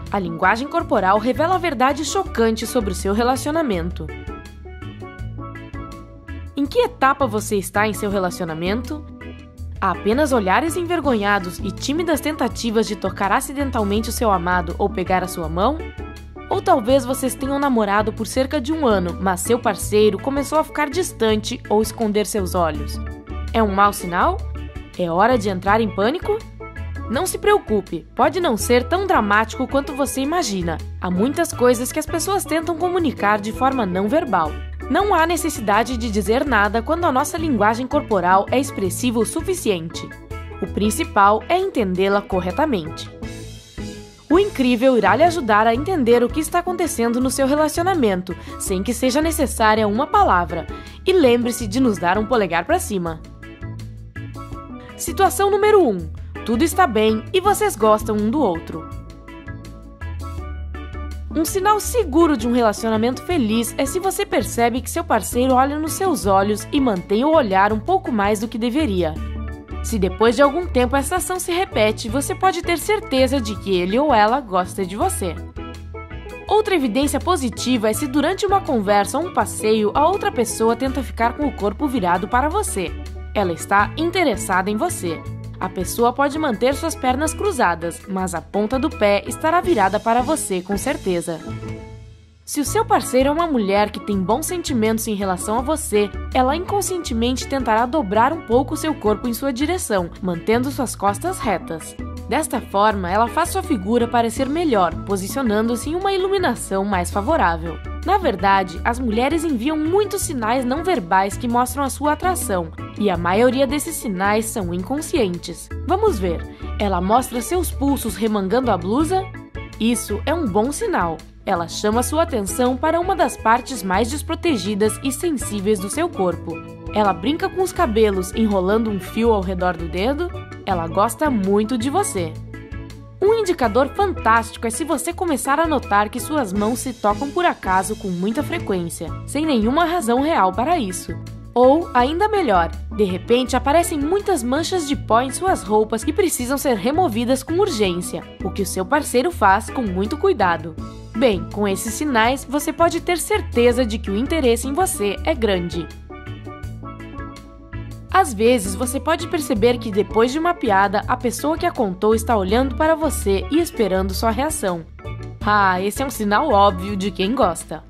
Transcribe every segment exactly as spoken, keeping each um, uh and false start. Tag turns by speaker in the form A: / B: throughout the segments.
A: A linguagem corporal revela a verdade chocante sobre o seu relacionamento. Em que etapa você está em seu relacionamento? Há apenas olhares envergonhados e tímidas tentativas de tocar acidentalmente o seu amado ou pegar a sua mão? Ou talvez vocês tenham namorado por cerca de um ano, mas seu parceiro começou a ficar distante ou esconder seus olhos. É um mau sinal? É hora de entrar em pânico? Não se preocupe, pode não ser tão dramático quanto você imagina. Há muitas coisas que as pessoas tentam comunicar de forma não verbal. Não há necessidade de dizer nada quando a nossa linguagem corporal é expressiva o suficiente. O principal é entendê-la corretamente. O incrível irá lhe ajudar a entender o que está acontecendo no seu relacionamento, sem que seja necessária uma palavra. E lembre-se de nos dar um polegar para cima. Situação número um. Tudo está bem e vocês gostam um do outro. Um sinal seguro de um relacionamento feliz é se você percebe que seu parceiro olha nos seus olhos e mantém o olhar um pouco mais do que deveria. Se depois de algum tempo essa ação se repete, você pode ter certeza de que ele ou ela gosta de você. Outra evidência positiva é se durante uma conversa ou um passeio a outra pessoa tenta ficar com o corpo virado para você. Ela está interessada em você. A pessoa pode manter suas pernas cruzadas, mas a ponta do pé estará virada para você com certeza. Se o seu parceiro é uma mulher que tem bons sentimentos em relação a você, ela inconscientemente tentará dobrar um pouco seu corpo em sua direção, mantendo suas costas retas. Desta forma, ela faz sua figura parecer melhor, posicionando-se em uma iluminação mais favorável. Na verdade, as mulheres enviam muitos sinais não verbais que mostram a sua atração, e a maioria desses sinais são inconscientes. Vamos ver. Ela mostra seus pulsos remangando a blusa? Isso é um bom sinal. Ela chama sua atenção para uma das partes mais desprotegidas e sensíveis do seu corpo. Ela brinca com os cabelos enrolando um fio ao redor do dedo? Ela gosta muito de você. Um indicador fantástico é se você começar a notar que suas mãos se tocam por acaso com muita frequência, sem nenhuma razão real para isso. Ou, ainda melhor, de repente aparecem muitas manchas de pó em suas roupas que precisam ser removidas com urgência, o que o seu parceiro faz com muito cuidado. Bem, com esses sinais, você pode ter certeza de que o interesse em você é grande. Às vezes, você pode perceber que depois de uma piada, a pessoa que a contou está olhando para você e esperando sua reação. Ah, esse é um sinal óbvio de quem gosta.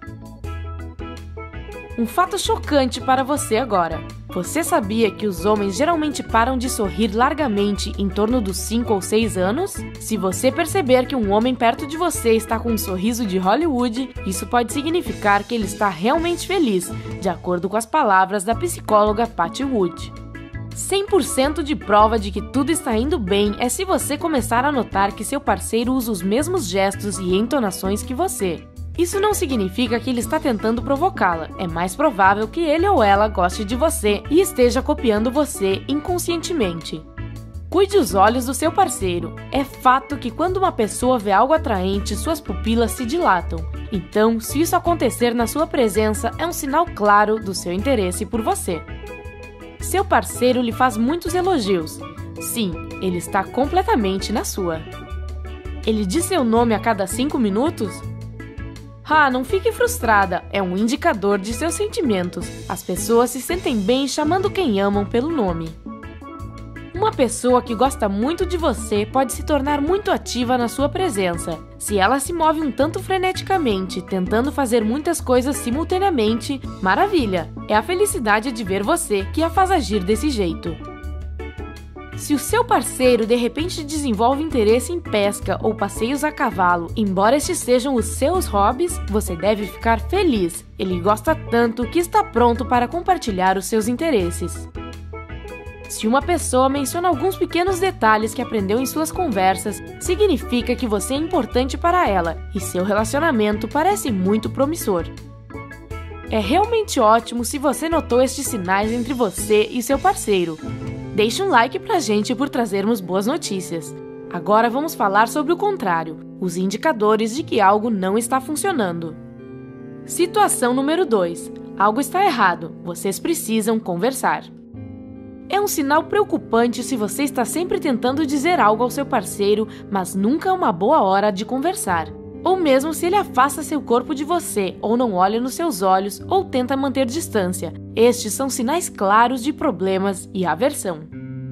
A: Um fato chocante para você agora. Você sabia que os homens geralmente param de sorrir largamente em torno dos cinco ou seis anos? Se você perceber que um homem perto de você está com um sorriso de Hollywood, isso pode significar que ele está realmente feliz, de acordo com as palavras da psicóloga Patty Wood. cem por cento de prova de que tudo está indo bem é se você começar a notar que seu parceiro usa os mesmos gestos e entonações que você. Isso não significa que ele está tentando provocá-la, é mais provável que ele ou ela goste de você e esteja copiando você inconscientemente. Cuide os olhos do seu parceiro. É fato que quando uma pessoa vê algo atraente, suas pupilas se dilatam. Então, se isso acontecer na sua presença, é um sinal claro do seu interesse por você. Seu parceiro lhe faz muitos elogios. Sim, ele está completamente na sua. Ele diz seu nome a cada cinco minutos? Ah, não fique frustrada, é um indicador de seus sentimentos. As pessoas se sentem bem chamando quem amam pelo nome. Uma pessoa que gosta muito de você pode se tornar muito ativa na sua presença. Se ela se move um tanto freneticamente, tentando fazer muitas coisas simultaneamente, maravilha! É a felicidade de ver você que a faz agir desse jeito. Se o seu parceiro de repente desenvolve interesse em pesca ou passeios a cavalo, embora estes sejam os seus hobbies, você deve ficar feliz. Ele gosta tanto que está pronto para compartilhar os seus interesses. Se uma pessoa menciona alguns pequenos detalhes que aprendeu em suas conversas, significa que você é importante para ela e seu relacionamento parece muito promissor. É realmente ótimo se você notou estes sinais entre você e seu parceiro. Deixe um like pra gente por trazermos boas notícias. Agora vamos falar sobre o contrário, os indicadores de que algo não está funcionando. Situação número dois. Algo está errado, vocês precisam conversar. É um sinal preocupante se você está sempre tentando dizer algo ao seu parceiro, mas nunca é uma boa hora de conversar. Ou mesmo se ele afasta seu corpo de você, ou não olha nos seus olhos, ou tenta manter distância. Estes são sinais claros de problemas e aversão.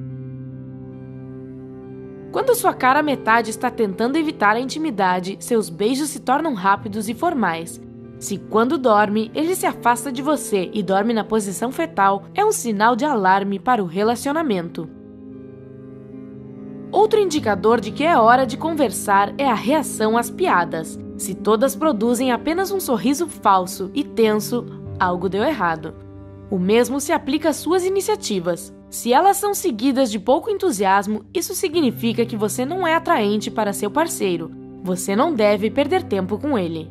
A: Quando sua cara metade está tentando evitar a intimidade, seus beijos se tornam rápidos e formais. Se quando dorme, ele se afasta de você e dorme na posição fetal, é um sinal de alarme para o relacionamento. Outro indicador de que é hora de conversar é a reação às piadas. Se todas produzem apenas um sorriso falso e tenso, algo deu errado. O mesmo se aplica às suas iniciativas. Se elas são seguidas de pouco entusiasmo, isso significa que você não é atraente para seu parceiro. Você não deve perder tempo com ele.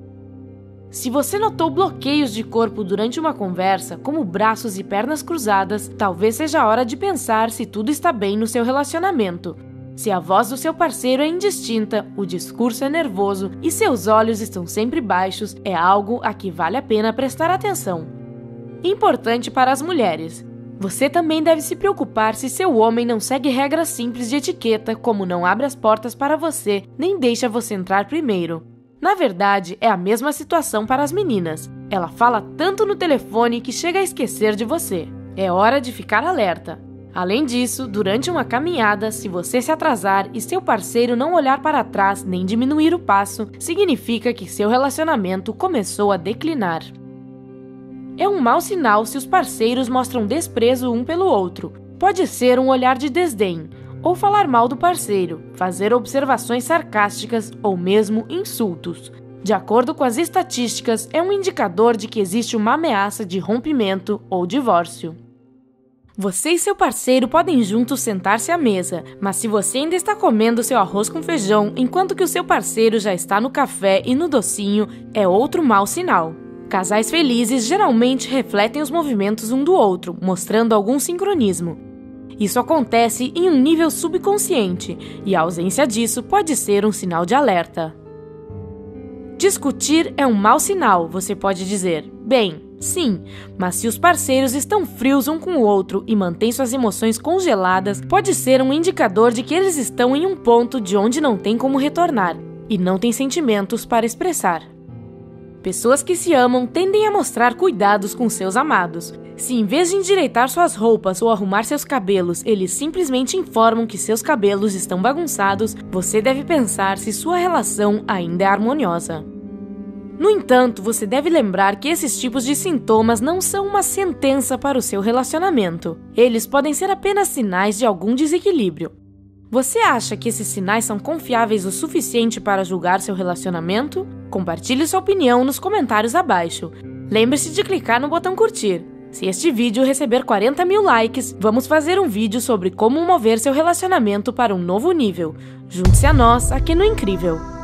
A: Se você notou bloqueios de corpo durante uma conversa, como braços e pernas cruzadas, talvez seja a hora de pensar se tudo está bem no seu relacionamento. Se a voz do seu parceiro é indistinta, o discurso é nervoso e seus olhos estão sempre baixos, é algo a que vale a pena prestar atenção. Importante para as mulheres. Você também deve se preocupar se seu homem não segue regras simples de etiqueta, como não abre as portas para você, nem deixa você entrar primeiro. Na verdade, é a mesma situação para as meninas. Ela fala tanto no telefone que chega a esquecer de você. É hora de ficar alerta. Além disso, durante uma caminhada, se você se atrasar e seu parceiro não olhar para trás nem diminuir o passo, significa que seu relacionamento começou a declinar. É um mau sinal se os parceiros mostram desprezo um pelo outro. Pode ser um olhar de desdém, ou falar mal do parceiro, fazer observações sarcásticas ou mesmo insultos. De acordo com as estatísticas, é um indicador de que existe uma ameaça de rompimento ou divórcio. Você e seu parceiro podem juntos sentar-se à mesa, mas se você ainda está comendo seu arroz com feijão enquanto que o seu parceiro já está no café e no docinho, é outro mau sinal. Casais felizes geralmente refletem os movimentos um do outro, mostrando algum sincronismo. Isso acontece em um nível subconsciente, e a ausência disso pode ser um sinal de alerta. Discutir é um mau sinal, você pode dizer. Bem, sim, mas se os parceiros estão frios um com o outro e mantêm suas emoções congeladas, pode ser um indicador de que eles estão em um ponto de onde não tem como retornar, e não têm sentimentos para expressar. Pessoas que se amam tendem a mostrar cuidados com seus amados. Se em vez de endireitar suas roupas ou arrumar seus cabelos, eles simplesmente informam que seus cabelos estão bagunçados, você deve pensar se sua relação ainda é harmoniosa. No entanto, você deve lembrar que esses tipos de sintomas não são uma sentença para o seu relacionamento. Eles podem ser apenas sinais de algum desequilíbrio. Você acha que esses sinais são confiáveis o suficiente para julgar seu relacionamento? Compartilhe sua opinião nos comentários abaixo. Lembre-se de clicar no botão curtir. Se este vídeo receber quarenta mil likes, vamos fazer um vídeo sobre como mover seu relacionamento para um novo nível. Junte-se a nós aqui no Incrível!